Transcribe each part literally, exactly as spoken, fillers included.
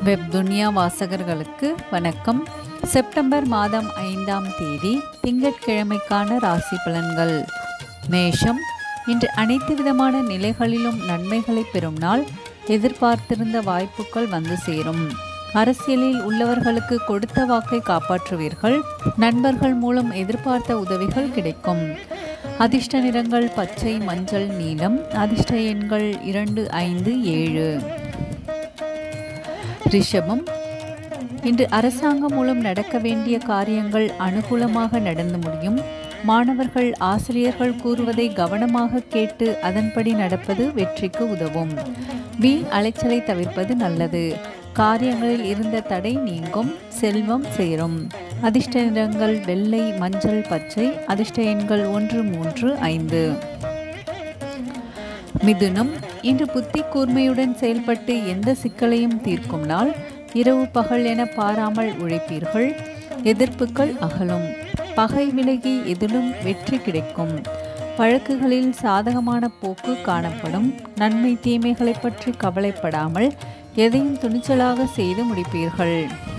Web துனியா வாசகர்களுக்கு வணக்கம். September மாதம் ஐந்தாம் தேதி திங்கட்கிழமைக்கான ராசி பலன்கள். மேஷம், இன்று அனைத்து விதமான நிலைகளிலும் நன்மைகளை பெறும் நாள். எதிர்பார்த்திருந்த வாய்ப்புகள் வந்து சேரும். அரசியலில் உள்ளவர்களுக்கு கொடுத்த வாக்கை காப்பாற்றுவீர்கள். நண்பர்கள் மூலம் எதிர்பார்த்த உதவிகள் கிடைக்கும். அதிர்ஷ்ட நிறங்கள் பச்சை, மஞ்சள், நீலம். அதிர்ஷ்ட எண்கள் இரண்டு, ஐந்து, ஏழு. ரிஷபம், இன்று அரசாங்கம் மூலம் நடக்க வேண்டிய காரியங்கள் அனுகூலமாக நடந்து முடியும். மாணவர்கள் ஆசிரியர்கள் கூறுவதை கவனமாக கேட்டு அதன்படி நடப்பது வெற்றிக்கு உதவும். வீண் அலைச்சலை தவிர்ப்பது நல்லது. காரியங்களில் இருந்த தடை நீங்கும். செல்வம் சேரும். அதிர்ஷ்ட நிறங்கள் வெள்ளை, மஞ்சள், பச்சை. அதிர்ஷ்ட எண்கள் ஒன்று, மூன்று, ஐந்து. மிதுனம், இன்று புத்தி கூர்மையுடன் செயல்பட்டு எந்த சிக்கலையும் தீர்க்கும் நாள். இரவு பகல் என பாராமல் உழைப்பீர்கள். எதிர்ப்புகள் அகலும். பகை விலகி எதிலும் வெற்றி கிடைக்கும். வழக்குகளில் சாதகமான போக்கு காணப்படும். நன்மை தீமைகளை பற்றி கவலைப்படாமல் எதையும் துணிச்சலாக செய்து முடிப்பீர்கள்.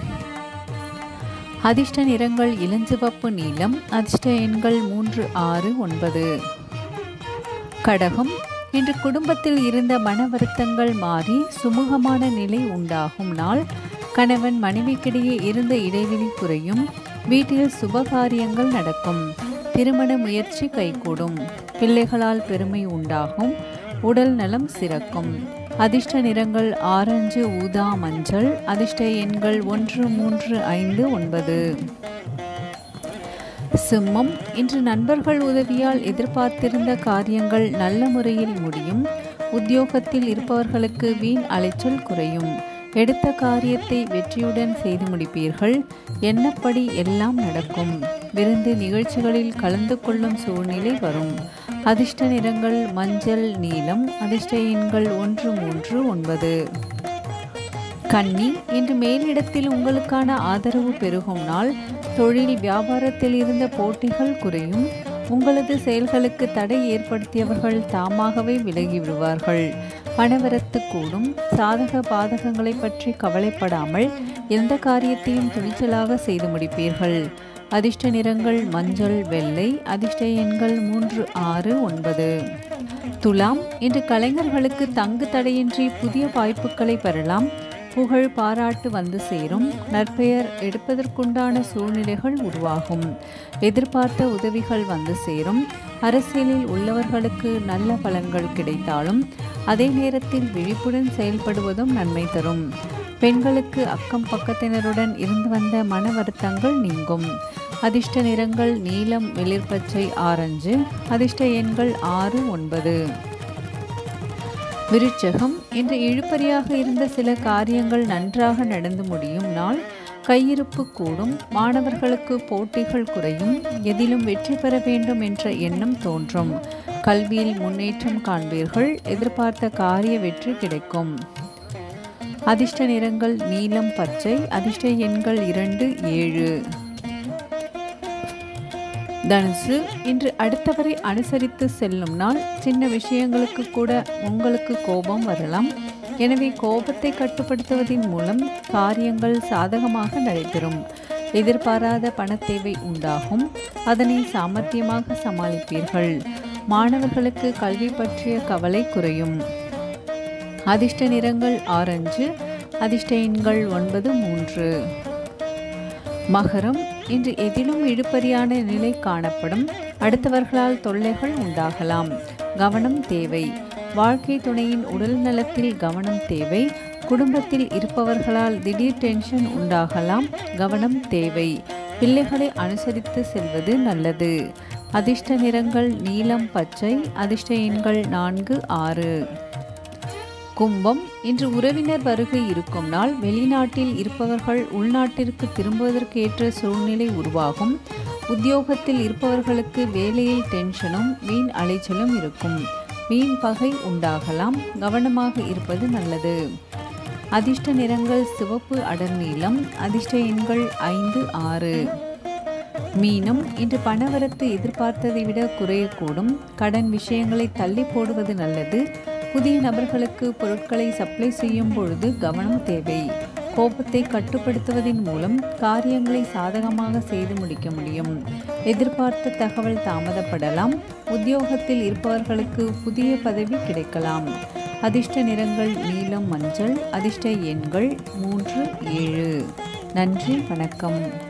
அதிர்ஷ்ட நிறங்கள் இளஞ்சிவப்பு, நீலம். அதிர்ஷ்ட எண்கள் மூன்று, ஆறு, ஒன்பது. கடகம், இன்று குடும்பத்தில் இருந்த மன வருத்தங்கள் மாறி சுமூகமான நிலை உண்டாகும் நாள். கணவன் மனைவிக்கிடையே இருந்த இடைவெளி குறையும். வீட்டில் சுபகாரியங்கள் நடக்கும். திருமண முயற்சி கைகூடும். பிள்ளைகளால் பெருமை உண்டாகும். உடல் நலம் சிறக்கும். அதிர்ஷ்ட நிறங்கள் ஆரஞ்சு, ஊதா, மஞ்சள். அதிர்ஷ்ட எண்கள் ஒன்று, மூன்று, ஐந்து, ஒன்பது. சிம்மம், இன்று நண்பர்கள் உதவியால் எதிர்பார்த்திருந்த காரியங்கள் நல்ல முறையில் முடியும். உத்தியோகத்தில் இருப்பவர்களுக்கு வீண் அலைச்சல் குறையும். எடுத்த காரியத்தை வெற்றியுடன் செய்து முடிப்பீர்கள். எண்ணப்படி எல்லாம் நடக்கும். விருந்து நிகழ்ச்சிகளில் கலந்து கொள்ளும் சூழ்நிலை வரும். அதிர்ஷ்ட நிறங்கள் மஞ்சள், நீலம். அதிர்ஷ்ட எண்கள் ஒன்று, மூன்று, ஒன்பது. கன்னி, இன்று மேலிடத்தில் உங்களுக்கான ஆதரவு பெருகும் நாள். தொழில் வியாபாரத்தில் இருந்த போட்டிகள் குறையும். உங்களது செயல்களுக்கு தடை ஏற்படுத்தியவர்கள் தாமாகவே விலகி விடுவார்கள். பணவரத்து கூடும். சாதக பாதகங்களை பற்றி கவலைப்படாமல் எந்த காரியத்தையும் துணிச்சலாக செய்து முடிப்பீர்கள். அதிர்ஷ்ட நிறங்கள் மஞ்சள், வெள்ளை. அதிர்ஷ்ட எண்கள் மூன்று, ஆறு, ஒன்பது. துலாம், இன்று கலைஞர்களுக்கு தங்கு தடையின்றி புதிய வாய்ப்புகளை பெறலாம். புகழ் பாராட்டு வந்து சேரும். நற்பெயர் எடுப்பதற்குண்டான சூழ்நிலைகள் உருவாகும். எதிர்பார்த்த உதவிகள் வந்து சேரும். அரசியலில் உள்ளவர்களுக்கு நல்ல பலன்கள் கிடைத்தாலும் அதே நேரத்தில் விழிப்புடன் செயல்படுவதும் நன்மை தரும். பெண்களுக்கு அக்கம் பக்கத்தினருடன் இருந்து வந்த மன வருத்தங்கள் நீங்கும். அதிர்ஷ்ட நிறங்கள் நீலம், வெளிர்பச்சை, ஆரஞ்சு. அதிர்ஷ்ட எண்கள் ஆறு, ஒன்பது. விருச்சகம், இன்று இழுபறியாக இருந்த சில காரியங்கள் நன்றாக நடந்து முடியும் நாள். கையிருப்பு கூடும். மாணவர்களுக்கு போட்டிகள் குறையும். எதிலும் வெற்றி பெற வேண்டும் என்ற எண்ணம் தோன்றும். கல்வியில் முன்னேற்றம் காண்பீர்கள். எதிர்பார்த்த காரிய வெற்றி கிடைக்கும். அதிர்ஷ்ட நிறங்கள் நீலம், பச்சை. அதிர்ஷ்ட எண்கள் இரண்டு, ஏழு. தனுசு, இன்று அடுத்தவரை அனுசரித்து செல்லும் நாள். சின்ன விஷயங்களுக்கு கூட உங்களுக்கு கோபம் வரலாம். எனவே கோபத்தை கட்டுப்படுத்துவதன் மூலம் காரியங்கள் சாதகமாக நடைபெறும். எதிர்பாராத பண தேவை உண்டாகும். அதனை சாமர்த்தியமாக சமாளிப்பீர்கள். மாணவர்களுக்கு கல்வி பற்றிய கவலை குறையும். அதிர்ஷ்ட நிறங்கள் ஆரஞ்சு. அதிர்ஷ்ட எண்கள் ஒன்பது, மூன்று. மகரம், இன்று எதிலும் இழுபறியான நிலை காணப்படும். அடுத்தவர்களால் தொல்லைகள் உண்டாகலாம். கவனம் தேவை. வாழ்க்கை துணையின் உடல் நலத்தில் கவனம் தேவை. குடும்பத்தில் இருப்பவர்களால் திடீர் டென்ஷன் உண்டாகலாம். கவனம் தேவை. பிள்ளைகளை அனுசரித்து செல்வது நல்லது. அதிர்ஷ்ட நிறங்கள் நீலம், பச்சை. அதிர்ஷ்ட எண்கள் நான்கு, ஆறு. கும்பம், இன்று உறவினர் வருகை இருக்கும் நாள். வெளிநாட்டில் இருப்பவர்கள் உள்நாட்டிற்கு திரும்புவதற்கு ஏற்ற சூழ்நிலை உருவாகும். உத்தியோகத்தில் இருப்பவர்களுக்கு வேலையில் டென்ஷனும் வீண் அலைச்சலும் இருக்கும். வீண் பகை உண்டாகலாம். கவனமாக இருப்பது நல்லது. அதிர்ஷ்ட நிறங்கள் சிவப்பு, அடர் நீலம். அதிர்ஷ்ட எண்கள் ஐந்து, ஆறு. மீனம், இன்று பணவரத்து எதிர்பார்த்ததை விட குறையக்கூடும். கடன் விஷயங்களை தள்ளி போடுவது நல்லது. புதிய நபர்களுக்கு பொருட்களை சப்ளை செய்யும் பொழுது கவனம் தேவை. கோபத்தை கட்டுப்படுத்துவதன் மூலம் காரியங்களை சாதகமாக செய்து முடிக்க முடியும். எதிர்பார்த்த தகவல் தாமதப்படலாம். உத்தியோகத்தில் இருப்பவர்களுக்கு புதிய பதவி கிடைக்கலாம். அதிர்ஷ்ட நிறங்கள் நீலம், மஞ்சள். அதிர்ஷ்ட எண்கள் மூன்று, ஏழு. நன்றி, வணக்கம்.